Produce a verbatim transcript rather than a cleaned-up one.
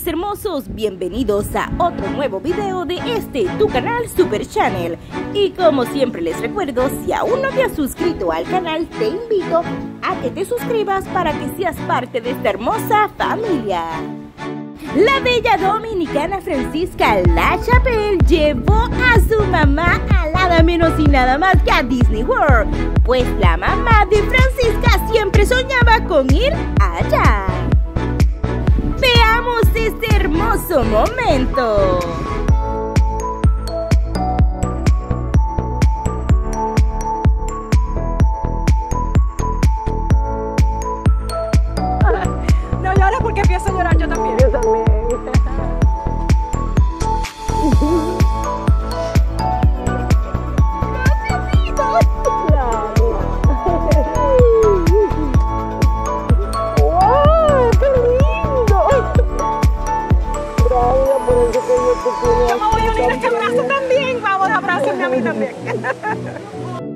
mis hermosos, bienvenidos a otro nuevo video de este tu canal Super Channel. Y como siempre les recuerdo, si aún no te has suscrito al canal, te invito a que te suscribas para que seas parte de esta hermosa familia. La bella dominicana Francisca Lachapelle llevó a su mamá a nada menos y nada más que a Disney World, pues la mamá de Francisca siempre soñaba con ir allá. Veamos este hermoso momento. No llores porque empiezo a llorar yo también. Yo también. Yo me voy a unir a este abrazo también. Vamos, abrázame a mí también.